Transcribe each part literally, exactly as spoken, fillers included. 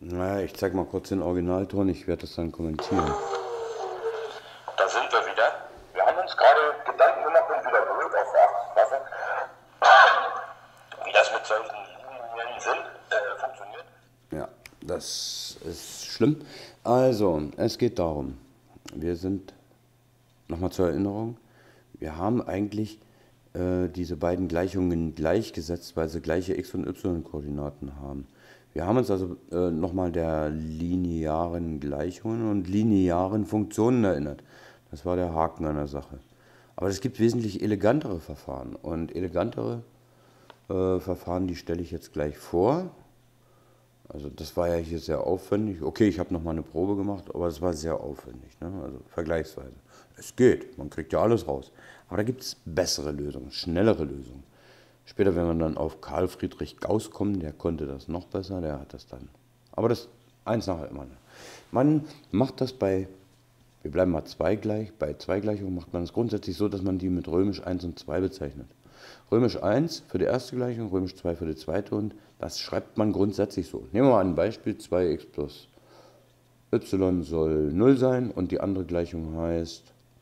Naja, ich zeig mal kurz den Originalton, ich werde das dann kommentieren. Da sind wir wieder. Wir haben uns gerade Gedanken gemacht und wieder berührt auf der achten Klasse, wie das mit solchen Linien sind, äh, funktioniert. Ja, das ist schlimm. Also, es geht darum, wir sind, nochmal zur Erinnerung, wir haben eigentlich äh, diese beiden Gleichungen gleichgesetzt, weil sie gleiche x- und y-Koordinaten haben. Wir haben uns also äh, nochmal der linearen Gleichungen und linearen Funktionen erinnert. Das war der Haken an der Sache. Aber es gibt wesentlich elegantere Verfahren. Und elegantere äh, Verfahren, die stelle ich jetzt gleich vor. Also das war ja hier sehr aufwendig. Okay, ich habe nochmal eine Probe gemacht, aber es war sehr aufwendig, ne? Also vergleichsweise. Es geht, man kriegt ja alles raus. Aber da gibt es bessere Lösungen, schnellere Lösungen. Später, wenn man dann auf Carl Friedrich Gauss kommt, der konnte das noch besser, der hat das dann. Aber das eins nachher immer. Man macht das bei, wir bleiben mal zwei gleich, bei zwei Gleichungen macht man es grundsätzlich so, dass man die mit römisch eins und zwei bezeichnet. Römisch eins für die erste Gleichung, römisch zwei für die zweite und das schreibt man grundsätzlich so. Nehmen wir mal ein Beispiel, zwei x plus y soll null sein und die andere Gleichung heißt,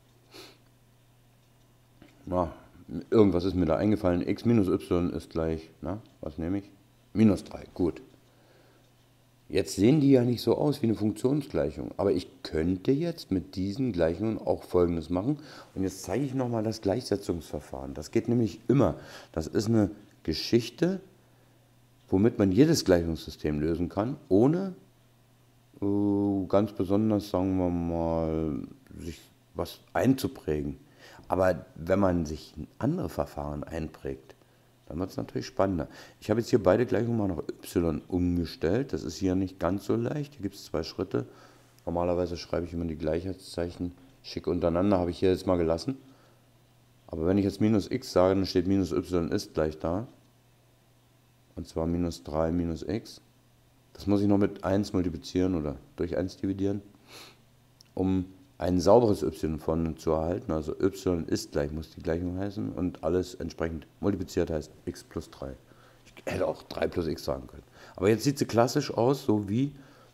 na, irgendwas ist mir da eingefallen, x minus y ist gleich, na, was nehme ich? Minus drei, gut. Jetzt sehen die ja nicht so aus wie eine Funktionsgleichung, aber ich könnte jetzt mit diesen Gleichungen auch Folgendes machen. Und jetzt zeige ich nochmal das Gleichsetzungsverfahren. Das geht nämlich immer. Das ist eine Geschichte, womit man jedes Gleichungssystem lösen kann, ohne äh, ganz besonders, sagen wir mal, sich was einzuprägen. Aber wenn man sich andere Verfahren einprägt, dann wird es natürlich spannender. Ich habe jetzt hier beide Gleichungen mal nach y umgestellt. Das ist hier nicht ganz so leicht. Hier gibt es zwei Schritte. Normalerweise schreibe ich immer die Gleichheitszeichen schick untereinander, habe ich hier jetzt mal gelassen. Aber wenn ich jetzt minus x sage, dann steht minus y ist gleich da. Und zwar minus drei minus x. Das muss ich noch mit eins multiplizieren oder durch eins dividieren, um ein sauberes y vorne zu erhalten. Also y ist gleich, muss die Gleichung heißen und alles entsprechend multipliziert heißt x plus drei. Ich hätte auch drei plus x sagen können. Aber jetzt sieht sie klassisch aus, so wie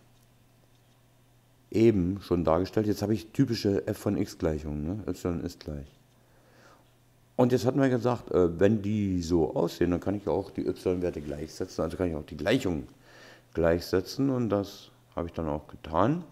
eben schon dargestellt. Jetzt habe ich typische f von x Gleichungen, ne? Y ist gleich. Und jetzt hatten wir gesagt, wenn die so aussehen, dann kann ich auch die y-Werte gleichsetzen, also kann ich auch die Gleichungen gleichsetzen und das habe ich dann auch getan.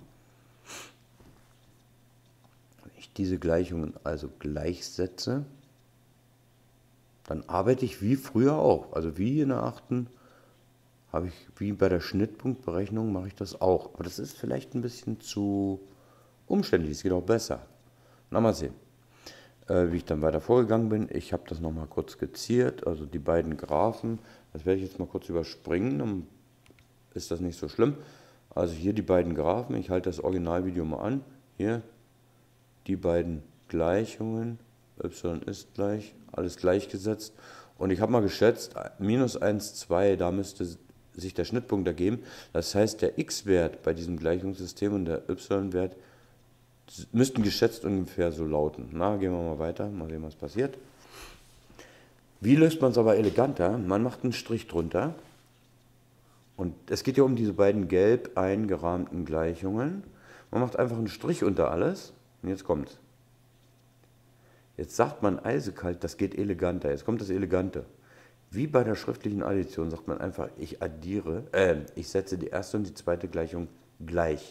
Diese Gleichungen also gleichsetze, dann arbeite ich wie früher auch. Also wie in der achten habe ich, wie bei der Schnittpunktberechnung mache ich das auch. Aber das ist vielleicht ein bisschen zu umständlich, es geht auch besser. Na, mal sehen, äh, wie ich dann weiter vorgegangen bin. Ich habe das nochmal kurz skizziert, also die beiden Graphen. Das werde ich jetzt mal kurz überspringen, dann ist das nicht so schlimm. Also hier die beiden Graphen, ich halte das Originalvideo mal an. Hier die beiden Gleichungen, y ist gleich, alles gleichgesetzt. Und ich habe mal geschätzt, minus eins, zwei, da müsste sich der Schnittpunkt ergeben. Das heißt, der x-Wert bei diesem Gleichungssystem und der y-Wert müssten geschätzt ungefähr so lauten. Na, gehen wir mal weiter, mal sehen, was passiert. Wie löst man es aber eleganter? Man macht einen Strich drunter. Und es geht ja um diese beiden gelb eingerahmten Gleichungen. Man macht einfach einen Strich unter alles. Und jetzt kommt's. Jetzt sagt man eisekalt, das geht eleganter. Jetzt kommt das Elegante. Wie bei der schriftlichen Addition sagt man einfach, ich addiere, äh, ich setze die erste und die zweite Gleichung gleich.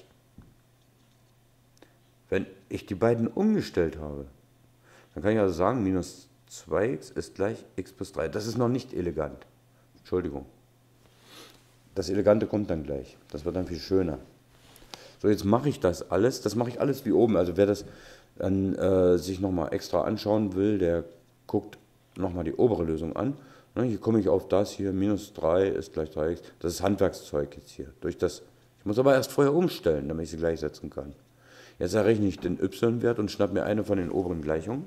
Wenn ich die beiden umgestellt habe, dann kann ich also sagen, minus zwei x ist gleich x plus drei. Das ist noch nicht elegant. Entschuldigung. Das Elegante kommt dann gleich. Das wird dann viel schöner. So, jetzt mache ich das alles, das mache ich alles wie oben, also wer das dann äh, sich nochmal extra anschauen will, der guckt nochmal die obere Lösung an. Ne, hier komme ich auf das hier, minus drei ist gleich drei x, das ist Handwerkszeug jetzt hier. Durch das, ich muss aber erst vorher umstellen, damit ich sie gleichsetzen kann. Jetzt errechne ich den y-Wert und schnappe mir eine von den oberen Gleichungen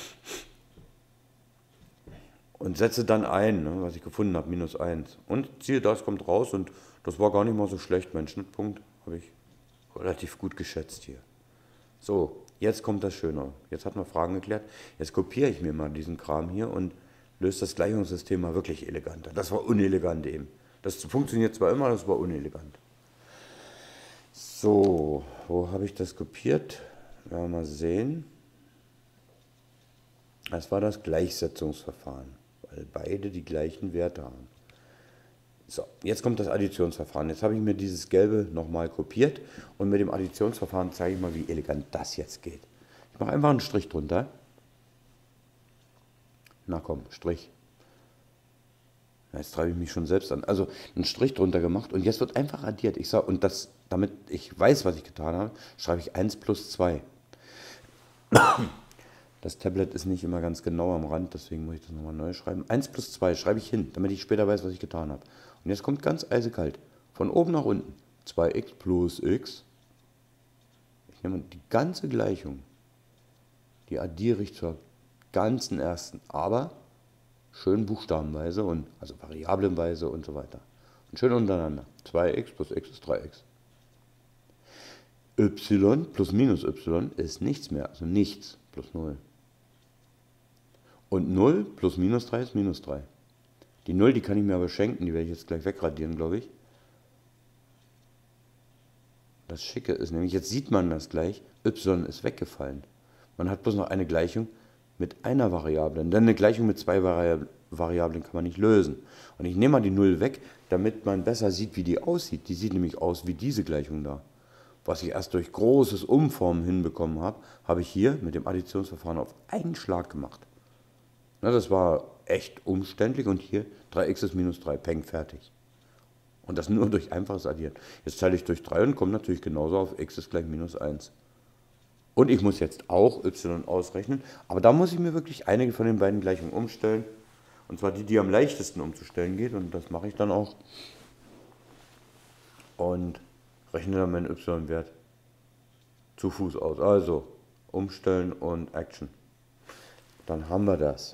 und setze dann ein, ne, was ich gefunden habe, minus eins. Und siehe, das kommt raus und das war gar nicht mal so schlecht, mein Schnittpunkt habe ich relativ gut geschätzt hier. So, jetzt kommt das Schöne. Jetzt hat man Fragen geklärt. Jetzt kopiere ich mir mal diesen Kram hier und löse das Gleichungssystem mal wirklich eleganter. Das war unelegant eben. Das funktioniert zwar immer, das war unelegant. So, wo habe ich das kopiert? Ja, mal sehen. Das war das Gleichsetzungsverfahren, weil beide die gleichen Werte haben. So, jetzt kommt das Additionsverfahren. Jetzt habe ich mir dieses Gelbe nochmal kopiert und mit dem Additionsverfahren zeige ich mal, wie elegant das jetzt geht. Ich mache einfach einen Strich drunter. Na komm, Strich. Jetzt treibe ich mich schon selbst an. Also einen Strich drunter gemacht und jetzt wird einfach addiert. Ich sage, und das, damit ich weiß, was ich getan habe, schreibe ich eins plus zwei. Das Tablet ist nicht immer ganz genau am Rand, deswegen muss ich das nochmal neu schreiben. eins plus zwei schreibe ich hin, damit ich später weiß, was ich getan habe. Und jetzt kommt ganz eisekalt, von oben nach unten, zwei x plus x. Ich nehme die ganze Gleichung, die addiere ich zur ganzen ersten, aber schön buchstabenweise, und also variablenweise und so weiter. Und schön untereinander. zwei x plus x ist drei x. Y plus minus y ist nichts mehr, also nichts plus null. Und null plus minus drei ist minus drei. Die null, die kann ich mir aber schenken, die werde ich jetzt gleich wegradieren, glaube ich. Das Schicke ist nämlich, jetzt sieht man das gleich, y ist weggefallen. Man hat bloß noch eine Gleichung mit einer Variable, denn eine Gleichung mit zwei Variablen kann man nicht lösen. Und ich nehme mal die null weg, damit man besser sieht, wie die aussieht. Die sieht nämlich aus wie diese Gleichung da. Was ich erst durch großes Umformen hinbekommen habe, habe ich hier mit dem Additionsverfahren auf einen Schlag gemacht. Na, das war echt umständlich und hier drei x ist minus drei, peng, fertig. Und das nur durch einfaches Addieren. Jetzt teile ich durch drei und komme natürlich genauso auf x ist gleich minus eins. Und ich muss jetzt auch y ausrechnen, aber da muss ich mir wirklich einige von den beiden Gleichungen umstellen. Und zwar die, die am leichtesten umzustellen geht, und das mache ich dann auch. Und rechne dann meinen y-Wert zu Fuß aus. Also umstellen und Action. Dann haben wir das.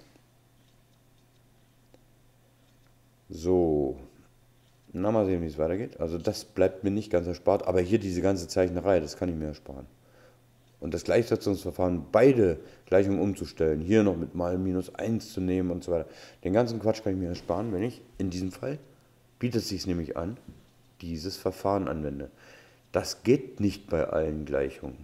So, na mal sehen, wie es weitergeht. Also das bleibt mir nicht ganz erspart, aber hier diese ganze Zeichnerei, das kann ich mir ersparen. Und das Gleichsetzungsverfahren, beide Gleichungen umzustellen, hier noch mit mal minus eins zu nehmen und so weiter, den ganzen Quatsch kann ich mir ersparen, wenn ich in diesem Fall, bietet es sich nämlich an, dieses Verfahren anwende. Das geht nicht bei allen Gleichungen.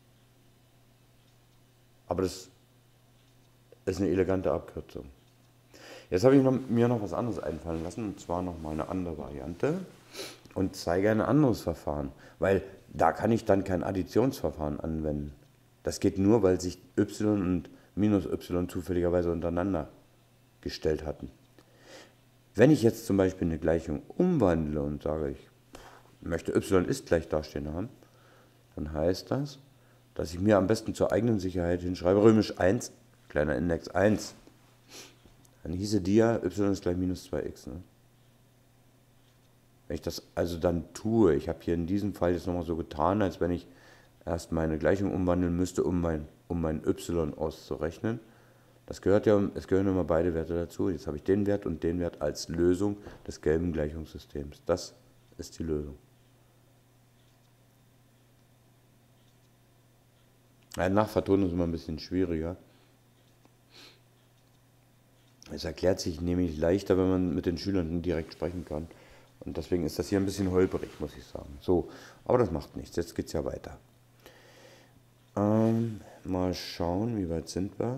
Aber das ist eine elegante Abkürzung. Jetzt habe ich noch, mir noch was anderes einfallen lassen, und zwar noch mal eine andere Variante und zeige ein anderes Verfahren, weil da kann ich dann kein Additionsverfahren anwenden. Das geht nur, weil sich y und minus y zufälligerweise untereinander gestellt hatten. Wenn ich jetzt zum Beispiel eine Gleichung umwandle und sage, ich möchte y ist gleich dastehen haben, dann heißt das, dass ich mir am besten zur eigenen Sicherheit hinschreibe, römisch eins, kleiner Index eins. Dann hieße die ja, y ist gleich minus zwei x. Ne? Wenn ich das also dann tue, ich habe hier in diesem Fall jetzt nochmal so getan, als wenn ich erst meine Gleichung umwandeln müsste, um mein, um mein y auszurechnen. Das gehört ja, es gehören immer beide Werte dazu. Jetzt habe ich den Wert und den Wert als Lösung des gelben Gleichungssystems. Das ist die Lösung. Ein Nachvertonen ist immer ein bisschen schwieriger. Es erklärt sich nämlich leichter, wenn man mit den Schülern direkt sprechen kann. Und deswegen ist das hier ein bisschen holperig, muss ich sagen. So, aber das macht nichts. Jetzt geht es ja weiter. Ähm, mal schauen, wie weit sind wir.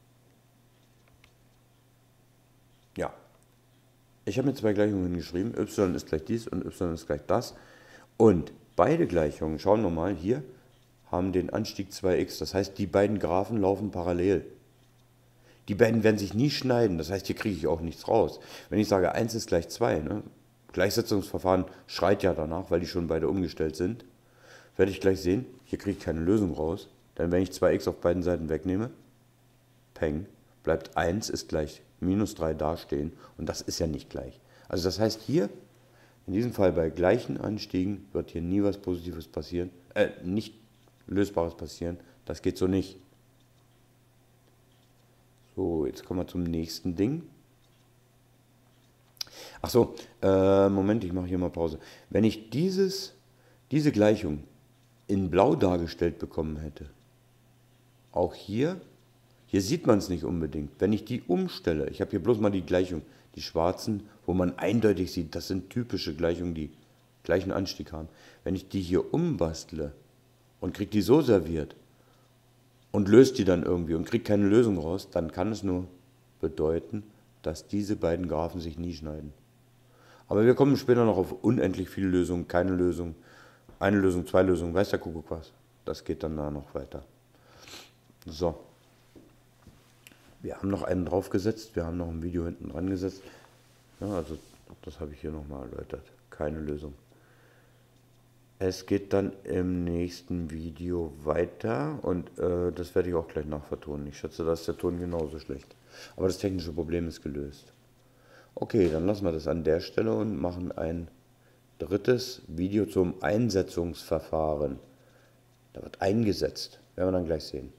Ja, ich habe mir zwei Gleichungen geschrieben. Y ist gleich dies und y ist gleich das. Und beide Gleichungen, schauen wir mal hier, haben den Anstieg zwei x. Das heißt, die beiden Graphen laufen parallel. Die beiden werden sich nie schneiden, das heißt, hier kriege ich auch nichts raus. Wenn ich sage, eins ist gleich zwei, ne? Gleichsetzungsverfahren schreit ja danach, weil die schon beide umgestellt sind, werde ich gleich sehen, hier kriege ich keine Lösung raus. Denn wenn ich zwei x auf beiden Seiten wegnehme, peng, bleibt eins ist gleich minus drei dastehen, und das ist ja nicht gleich. Also das heißt, hier, in diesem Fall bei gleichen Anstiegen, wird hier nie was Positives passieren, äh, nicht Lösbares passieren, das geht so nicht. So, jetzt kommen wir zum nächsten Ding. Ach so, äh, Moment, ich mache hier mal Pause. Wenn ich dieses, diese Gleichung in blau dargestellt bekommen hätte, auch hier, hier sieht man es nicht unbedingt, wenn ich die umstelle, ich habe hier bloß mal die Gleichung, die schwarzen, wo man eindeutig sieht, das sind typische Gleichungen, die gleichen Anstieg haben. Wenn ich die hier umbastle und kriege die so serviert und löse die dann irgendwie und kriege keine Lösung raus, dann kann es nur bedeuten, dass diese beiden Graphen sich nie schneiden. Aber wir kommen später noch auf unendlich viele Lösungen, keine Lösung, eine Lösung, zwei Lösungen, weiß der Kuckuck was. Das geht dann da noch weiter. So. Wir haben noch einen draufgesetzt, wir haben noch ein Video hinten dran gesetzt. Ja, also das habe ich hier nochmal erläutert. Keine Lösung. Es geht dann im nächsten Video weiter und äh, das werde ich auch gleich nachvertonen. Ich schätze, da ist der Ton genauso schlecht. Aber das technische Problem ist gelöst. Okay, dann lassen wir das an der Stelle und machen ein drittes Video zum Einsetzungsverfahren. Da wird eingesetzt. Werden wir dann gleich sehen.